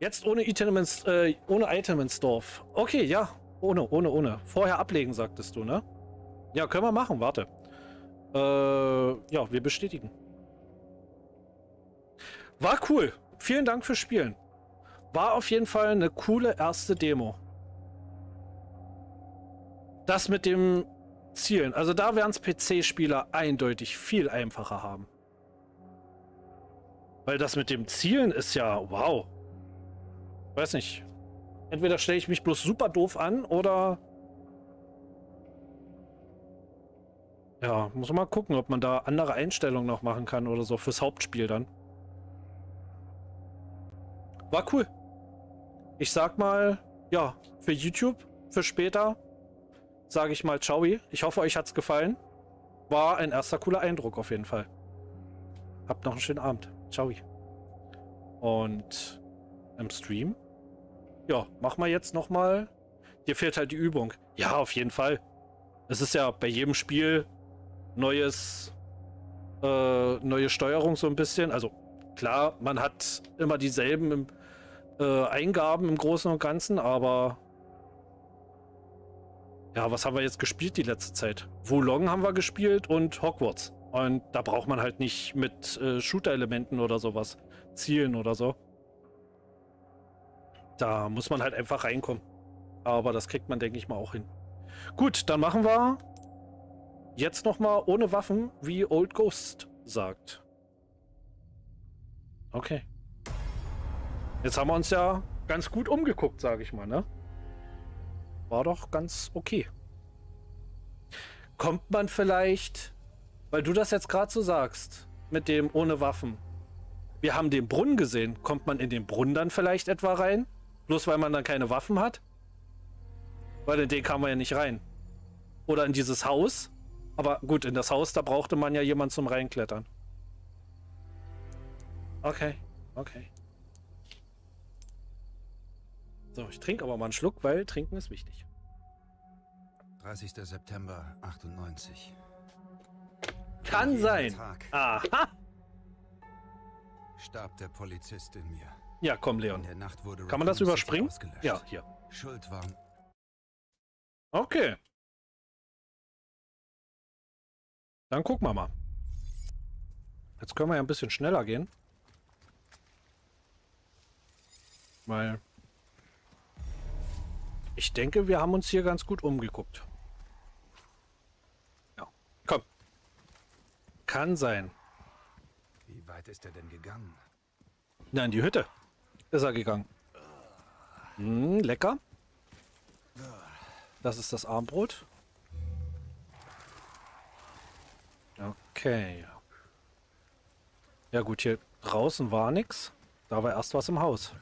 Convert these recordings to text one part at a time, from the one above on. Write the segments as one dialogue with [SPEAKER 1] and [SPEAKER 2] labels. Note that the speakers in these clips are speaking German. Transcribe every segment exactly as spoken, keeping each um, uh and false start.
[SPEAKER 1] Jetzt ohne Item ins, äh, ohne Item ins Dorf. Okay, ja. Ohne, ohne, ohne. Vorher ablegen, sagtest du, ne? Ja, können wir machen. Warte. Äh, ja, wir bestätigen. War cool. Vielen Dank fürs Spielen. War auf jeden Fall eine coole erste Demo. Das mit dem Zielen. Also da werden es P C-Spieler eindeutig viel einfacher haben. Weil das mit dem Zielen ist ja, wow. Weiß nicht. Entweder stelle ich mich bloß super doof an oder... Ja, muss man mal gucken, ob man da andere Einstellungen noch machen kann oder so fürs Hauptspiel dann. War cool. Ich sag mal, ja, für YouTube, für später, sage ich mal ciao. Ich hoffe, euch hat's gefallen. War ein erster cooler Eindruck auf jeden Fall. Habt noch einen schönen Abend. Ciao. Und im Stream, ja, machen wir jetzt noch mal. Dir fehlt halt die Übung. Ja, auf jeden Fall. Es ist ja bei jedem Spiel neues, äh, neue Steuerung so ein bisschen. Also klar, man hat immer dieselben äh, Eingaben im Großen und Ganzen, aber ja, was haben wir jetzt gespielt die letzte Zeit? Wulong haben wir gespielt und Hogwarts. Und da braucht man halt nicht mit äh, Shooter-Elementen oder sowas zielen oder so. Da muss man halt einfach reinkommen. Aber das kriegt man, denke ich mal, auch hin. Gut, dann machen wir jetzt nochmal ohne Waffen, wie Old Ghost sagt. Okay. Jetzt haben wir uns ja ganz gut umgeguckt, sage ich mal, ne? War doch ganz okay. Kommt man vielleicht, weil du das jetzt gerade so sagst, mit dem ohne Waffen. Wir haben den Brunnen gesehen. Kommt man in den Brunnen dann vielleicht etwa rein? Bloß weil man dann keine Waffen hat? Weil in den kam man ja nicht rein. Oder in dieses Haus. Aber gut, in das Haus, da brauchte man ja jemanden zum Reinklettern. Okay, okay. So, ich trinke aber mal einen Schluck, weil trinken ist wichtig.
[SPEAKER 2] dreißigster September achtundneunzig.
[SPEAKER 1] Kann sein.
[SPEAKER 2] Tag
[SPEAKER 1] Aha.
[SPEAKER 2] starb der Polizist in mir.
[SPEAKER 1] Ja, komm, Leon.
[SPEAKER 2] In der Nacht wurde
[SPEAKER 1] Kann man das
[SPEAKER 2] Raccoon
[SPEAKER 1] überspringen?
[SPEAKER 2] City ausgelöscht.
[SPEAKER 1] Ja, hier.
[SPEAKER 2] Schuld war...
[SPEAKER 1] Okay. Dann gucken wir mal. Jetzt können wir ja ein bisschen schneller gehen. Weil ich denke, wir haben uns hier ganz gut umgeguckt. Ja, komm. Kann sein.
[SPEAKER 2] Wie weit ist er denn gegangen?
[SPEAKER 1] Na, in die Hütte ist er gegangen. Hm, lecker. Das ist das Armbrot. Okay. Ja gut, hier draußen war nichts. Da war erst was im Haus.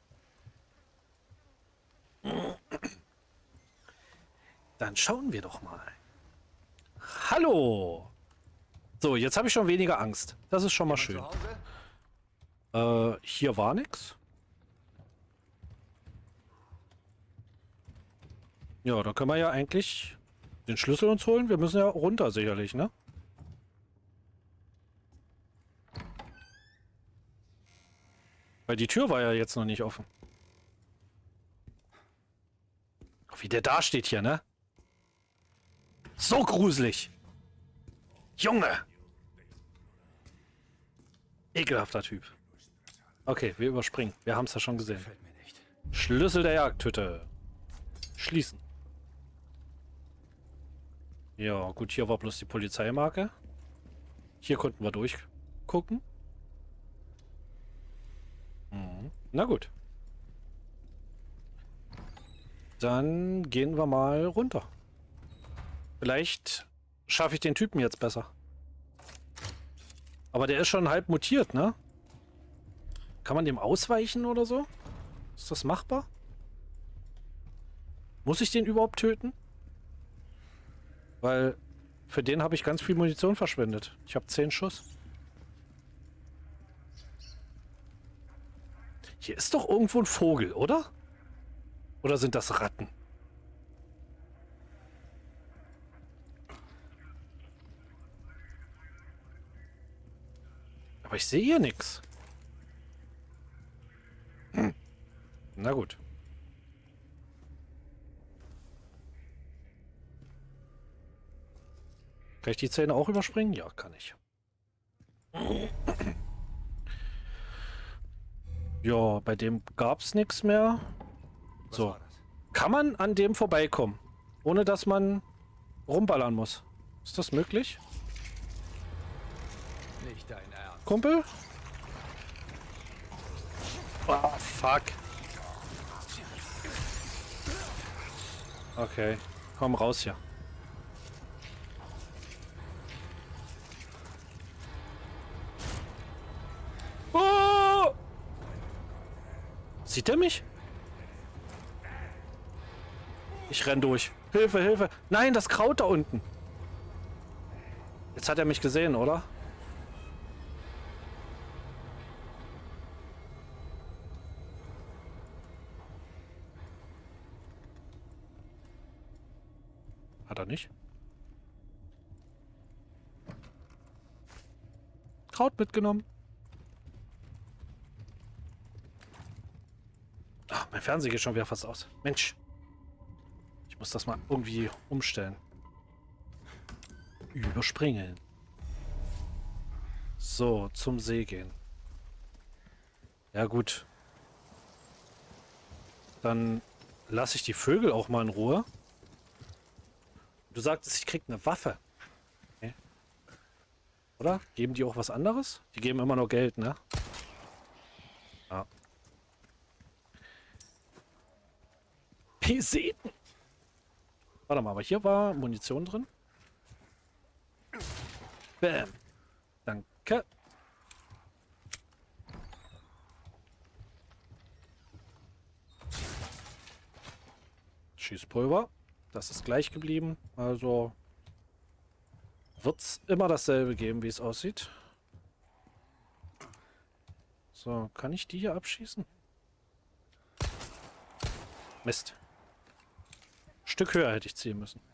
[SPEAKER 1] Dann schauen wir doch mal. Hallo! So, jetzt habe ich schon weniger Angst. Das ist schon mal schön. Äh, hier war nichts. Ja, da können wir ja eigentlich den Schlüssel uns holen. Wir müssen ja runter sicherlich, ne? Weil die Tür war ja jetzt noch nicht offen. Wie der da steht hier, ne? So gruselig. Junge. Ekelhafter Typ. Okay, wir überspringen. Wir haben es ja schon gesehen.
[SPEAKER 2] Gefällt mir nicht.
[SPEAKER 1] Schlüssel der Jagdhütte. Schließen. Ja, gut, hier war bloß die Polizeimarke. Hier konnten wir durchgucken. Mhm. Na gut. Dann gehen wir mal runter. Vielleicht schaffe ich den Typen jetzt besser. Aber der ist schon halb mutiert, ne? Kann man dem ausweichen oder so? Ist das machbar? Muss ich den überhaupt töten? Weil für den habe ich ganz viel Munition verschwendet. Ich habe zehn Schuss. Hier ist doch irgendwo ein Vogel, oder? Oder sind das Ratten? Aber ich sehe hier nichts. Hm. Na gut. Kann ich die Zähne auch überspringen? Ja, kann ich. Ja, bei dem gab es nichts mehr.
[SPEAKER 2] Was
[SPEAKER 1] So.
[SPEAKER 2] war das?
[SPEAKER 1] Kann man an dem vorbeikommen, ohne dass man rumballern muss? Ist das möglich?
[SPEAKER 2] Nicht dein Ernst.
[SPEAKER 1] Kumpel? Oh, fuck. Okay, komm raus hier. Oh! Sieht er mich? Ich renn durch. Hilfe, Hilfe. Nein, das Kraut da unten. Jetzt hat er mich gesehen, oder? Hat er nicht? Kraut mitgenommen. Ach, mein Fernseher geht schon wieder fast aus. Mensch. Ich muss das mal irgendwie umstellen. Überspringen. So, zum See gehen. Ja gut. Dann lasse ich die Vögel auch mal in Ruhe. Du sagtest, ich krieg eine Waffe. Okay. Oder? Geben die auch was anderes? Die geben immer nur Geld, ne? Ja. Peseten. Warte mal, aber hier war Munition drin. Bam. Danke. Schießpulver. Das ist gleich geblieben. Also wird es immer dasselbe geben, wie es aussieht. So, kann ich die hier abschießen? Mist. Stück höher hätte ich ziehen müssen.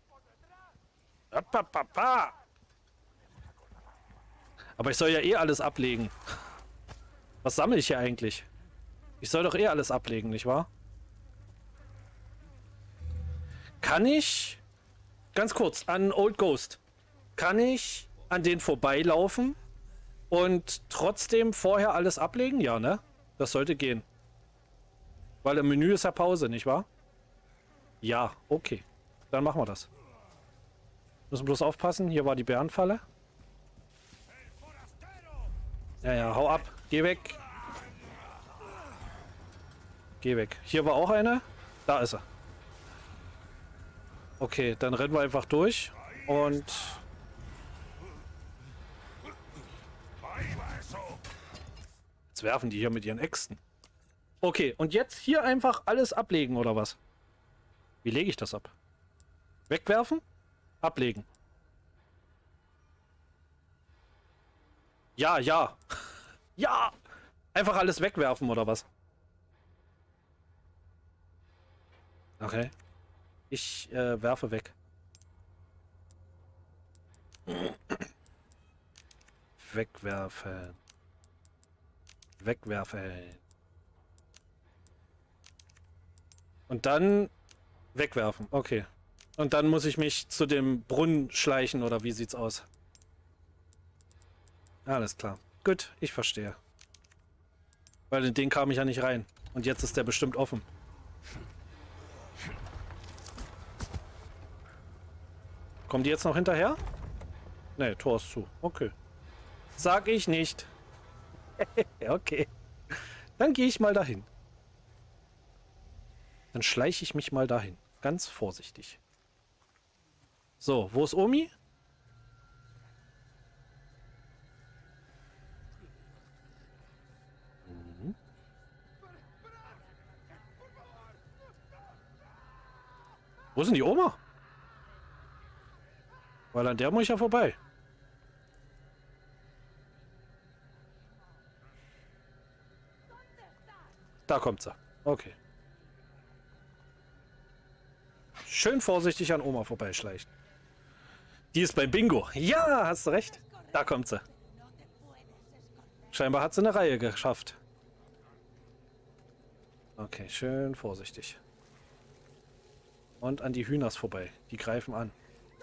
[SPEAKER 1] Aber ich soll ja eh alles ablegen. Was sammle ich hier eigentlich? Ich soll doch eh alles ablegen, nicht wahr? Kann ich, ganz kurz, an Old Ghost, kann ich an den vorbeilaufen und trotzdem vorher alles ablegen? Ja, ne? Das sollte gehen. Weil im Menü ist ja Pause, nicht wahr? Ja, okay. Dann machen wir das. Müssen bloß aufpassen, hier war die Bärenfalle. Ja, ja, hau ab. Geh weg. Geh weg. Hier war auch eine. Da ist er. Okay, dann rennen wir einfach durch und jetzt werfen die hier mit ihren Äxten. Okay, und jetzt hier einfach alles ablegen, oder was? Wie lege ich das ab? Wegwerfen? Ablegen. Ja, ja. Ja! Einfach alles wegwerfen, oder was? Okay. Ich äh, werfe weg. Wegwerfen. Wegwerfen. Und dann wegwerfen. Okay. Und dann muss ich mich zu dem Brunnen schleichen, oder wie sieht's aus? Alles klar. Gut, ich verstehe. Weil in den kam ich ja nicht rein. Und jetzt ist der bestimmt offen. Kommen die jetzt noch hinterher? Ne, Tor ist zu. Okay. Sag ich nicht. Okay. Dann gehe ich mal dahin. Dann schleiche ich mich mal dahin. Ganz vorsichtig. So, wo ist Omi? Mhm. Wo ist denn die Oma? Weil an der muss ich ja vorbei. Da kommt sie. Okay. Schön vorsichtig an Oma vorbeischleichen. Die ist beim Bingo. Ja, hast du recht. Da kommt sie. Scheinbar hat sie eine Reihe geschafft. Okay, schön vorsichtig. Und an die Hühners vorbei. Die greifen an.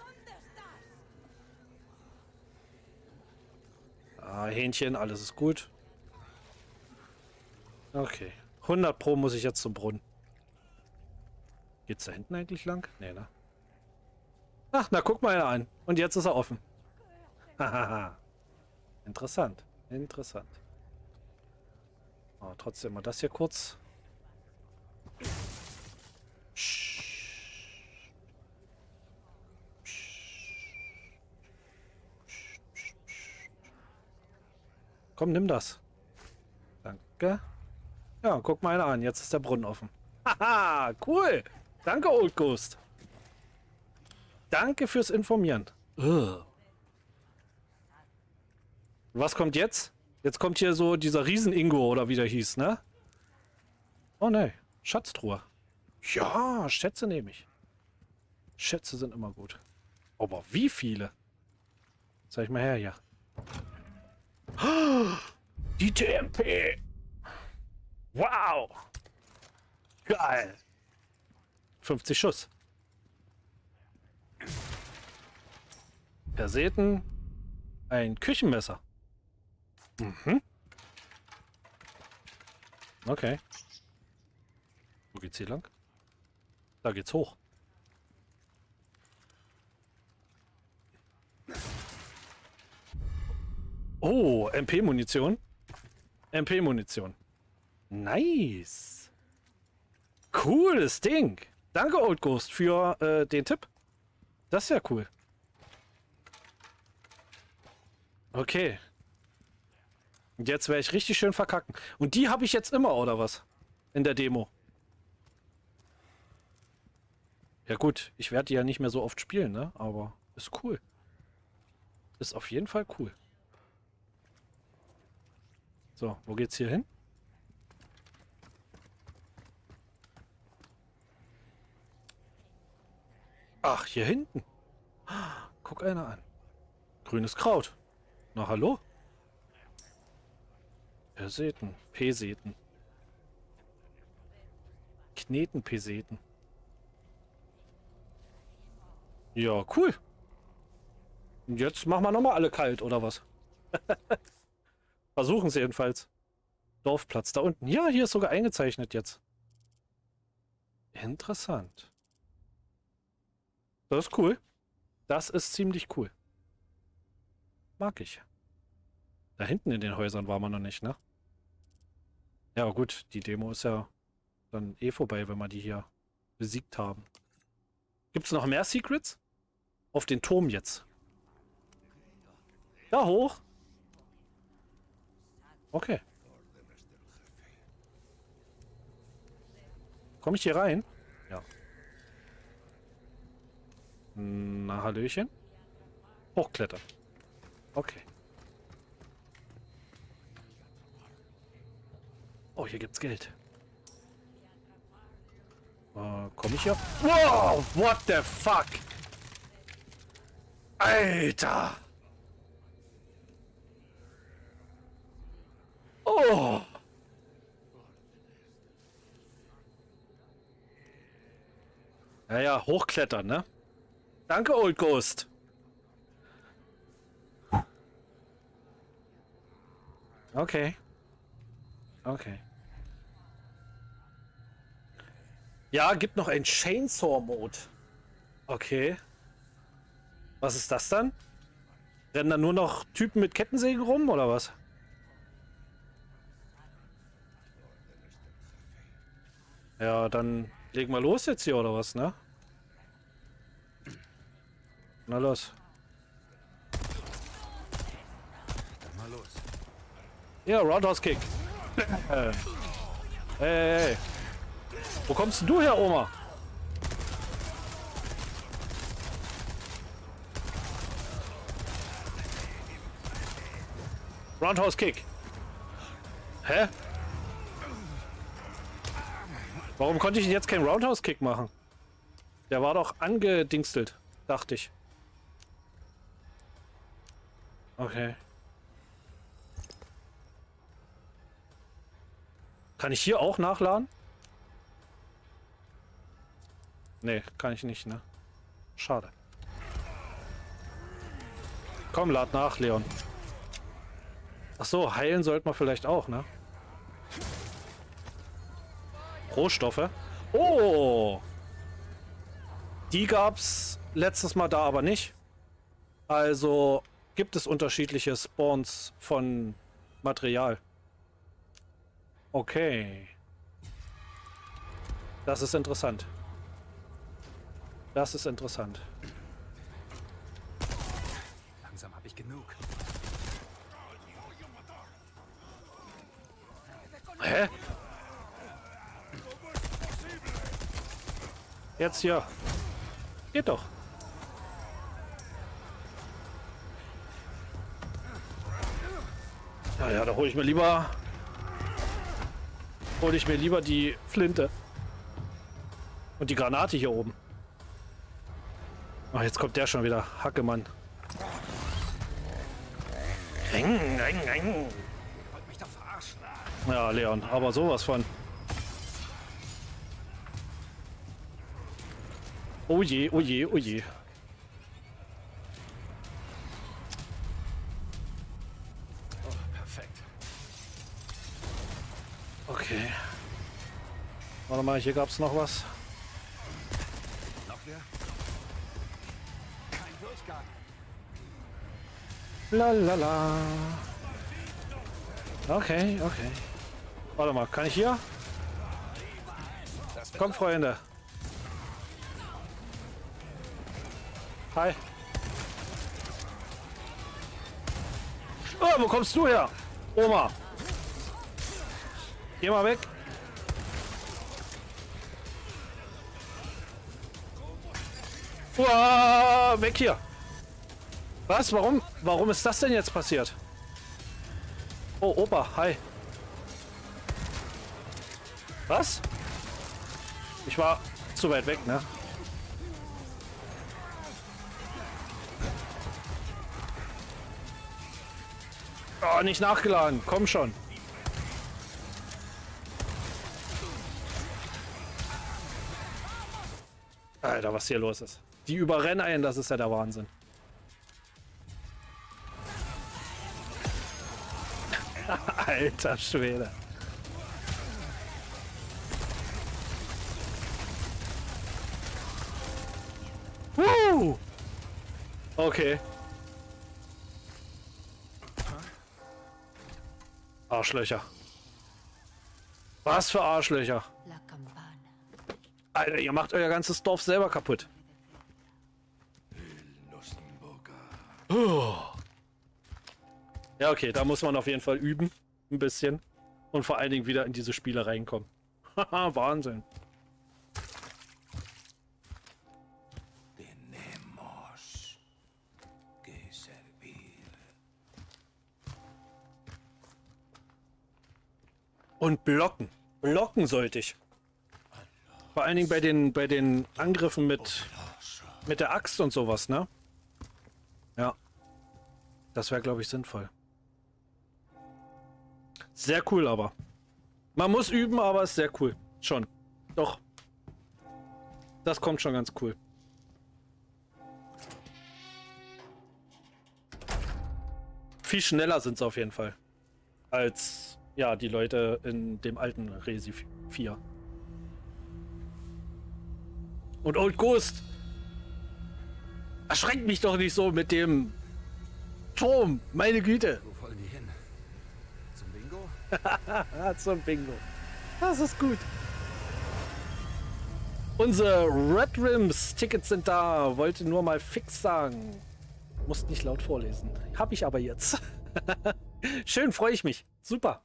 [SPEAKER 1] Ah, Hähnchen, alles ist gut. Okay. hundert Pro muss ich jetzt zum Brunnen. Geht's da hinten eigentlich lang? Nee, ne? Ach, na guck mal einer an. Und jetzt ist er offen. Hahaha. Interessant. Interessant. Oh, trotzdem mal das hier kurz. Komm, nimm das. Danke. Ja, guck mal einer an. Jetzt ist der Brunnen offen. Haha, cool. Danke, Old Ghost. Danke fürs Informieren. Ugh. Was kommt jetzt? Jetzt kommt hier so dieser Riesen-Ingo oder wie der hieß, ne? Oh ne, Schatztruhe. Ja, Schätze nehme ich. Schätze sind immer gut. Aber wie viele? Zeig mal her hier. Die T M P. Wow. Geil. fünfzig Schuss. Perseten. Ein Küchenmesser. Mhm. Okay. Wo geht's hier lang? Da geht's hoch. Oh, M P-Munition. M P-Munition. Nice. Cooles Ding. Danke, Old Ghost, für äh, den Tipp. Das ist ja cool. Okay. Und jetzt werde ich richtig schön verkacken. Und die habe ich jetzt immer, oder was? In der Demo. Ja gut, ich werde die ja nicht mehr so oft spielen, ne? Aber ist cool. Ist auf jeden Fall cool. So, wo geht's hier hin? Ach, hier hinten. Guck einer an. Grünes Kraut. Na, hallo? Peseten. Peseten. Kneten-Peseten. Ja, cool. Und jetzt machen wir nochmal alle kalt, oder was? Versuchen sie jedenfalls. Dorfplatz da unten. Ja, hier ist sogar eingezeichnet jetzt. Interessant. Das ist cool. Das ist ziemlich cool. Mag ich. Da hinten in den Häusern war man noch nicht, ne? Ja gut, die Demo ist ja dann eh vorbei, wenn wir die hier besiegt haben. Gibt es noch mehr Secrets? Auf den Turm jetzt. Da hoch. Okay. Komme ich hier rein? Ja. Na, Hallöchen. Hochklettern. Okay. Oh, hier gibt's Geld. Äh, komme ich hier? Wow, what the fuck? Alter! Oh! Ja, ja, hochklettern, ne? Danke, Old Ghost. Okay. Okay. Ja, gibt noch ein Chainsaw-Mode. Okay. Was ist das dann? Rennen da nur noch Typen mit Kettensägen rum, oder was? Ja, dann legen wir los jetzt hier, oder was, ne? Na los.
[SPEAKER 2] Mal los.
[SPEAKER 1] Ja, Roundhouse Kick. Hey, hey, hey. Wo kommst denn du her, Oma? Roundhouse Kick. Hä? Warum konnte ich jetzt keinen Roundhouse Kick machen? Der war doch angedingstelt, dachte ich. Okay. Kann ich hier auch nachladen? Nee, kann ich nicht, ne? Schade. Komm, lad nach, Leon. Ach so, heilen sollten wir vielleicht auch, ne? Rohstoffe. Oh! Die gab's letztes Mal da aber nicht. Also gibt es unterschiedliche Spawns von Material. Okay. Das ist interessant. Das ist interessant.
[SPEAKER 2] Langsam habe ich genug.
[SPEAKER 1] Hä? Jetzt hier. Geht doch. Ja, ja, da hole ich mir lieber... Hole ich mir lieber die Flinte. Und die Granate hier oben. Ach, jetzt kommt der schon wieder. Hackemann. Ring, ring, ring.
[SPEAKER 2] Ihr wollt mich doch verarschen.
[SPEAKER 1] Ja, Leon, aber sowas von. Oh je, oh je, oh je.
[SPEAKER 2] Oh, perfekt.
[SPEAKER 1] Okay. Warte mal, hier gab's noch was.
[SPEAKER 2] Noch wer? Kein Durchgang.
[SPEAKER 1] La la la. Okay, okay. Warte mal, kann ich hier? Komm, Freunde. Hi. Oh, wo kommst du her? Oma. Geh mal weg. Uah, weg hier. Was? Warum? Warum ist das denn jetzt passiert? Oh, Opa, hi. Was? Ich war zu weit weg, ne? Oh, nicht nachgeladen. Komm schon. Alter, was hier los ist. Die überrennen einen, das ist ja der Wahnsinn. Alter Schwede. Woo! Okay. Arschlöcher. Was für Arschlöcher. Alter, ihr macht euer ganzes Dorf selber kaputt. Oh. Ja, okay, da muss man auf jeden Fall üben. Ein bisschen. Und vor allen Dingen wieder in diese Spiele reinkommen. Haha, Wahnsinn. Und blocken. Blocken sollte ich. Vor allen Dingen bei den, bei den Angriffen mit, mit der Axt und sowas, ne? Ja. Das wäre, glaube ich, sinnvoll. Sehr cool, aber. Man muss üben, aber ist sehr cool. Schon. Doch. Das kommt schon ganz cool. Viel schneller sind sie auf jeden Fall. Als, ja, die Leute in dem alten Resi vier. Und Old Ghost. Erschreckt mich doch nicht so mit dem Turm. Meine Güte.
[SPEAKER 2] Wo wollen die hin? Zum Bingo?
[SPEAKER 1] Zum Bingo. Das ist gut. Unsere Red Rims Tickets sind da. Wollte nur mal fix sagen. Musst nicht laut vorlesen. Hab ich aber jetzt. Schön, freue ich mich. Super.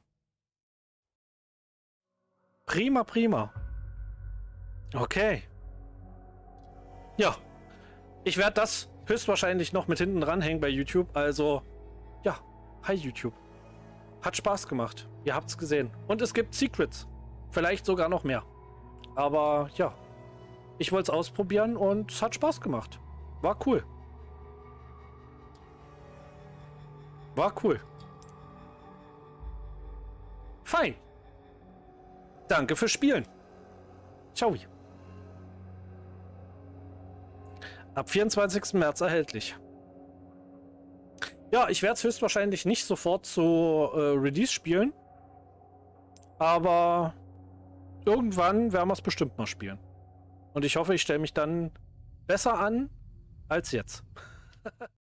[SPEAKER 1] Prima, prima. Okay. Ja. Ich werde das höchstwahrscheinlich noch mit hinten dranhängen bei YouTube. Also, ja. Hi YouTube. Hat Spaß gemacht. Ihr habt's gesehen. Und es gibt Secrets. Vielleicht sogar noch mehr. Aber ja. Ich wollte es ausprobieren und es hat Spaß gemacht. War cool. War cool. Fein. Danke fürs Spielen. Ciao. Ab vierundzwanzigsten März erhältlich. Ja, ich werde es höchstwahrscheinlich nicht sofort zu äh, Release spielen. Aber irgendwann werden wir es bestimmt mal spielen. Und ich hoffe, ich stelle mich dann besser an als jetzt.